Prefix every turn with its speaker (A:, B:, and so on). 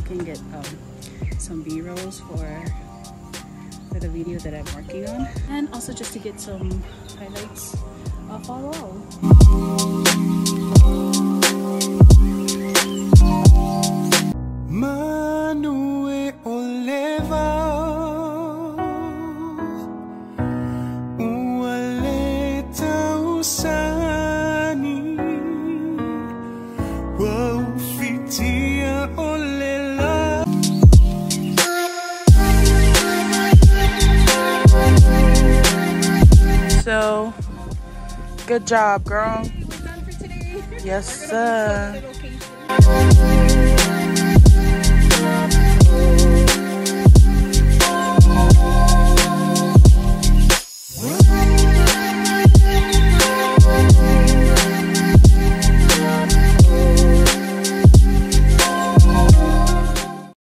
A: can get some B-rolls for the video that I'm working on, and also just to get some highlights of Aoloau.
B: So, good job, girl.
A: We're done for today.
B: Yes, sir.
A: We're gonna go to the location.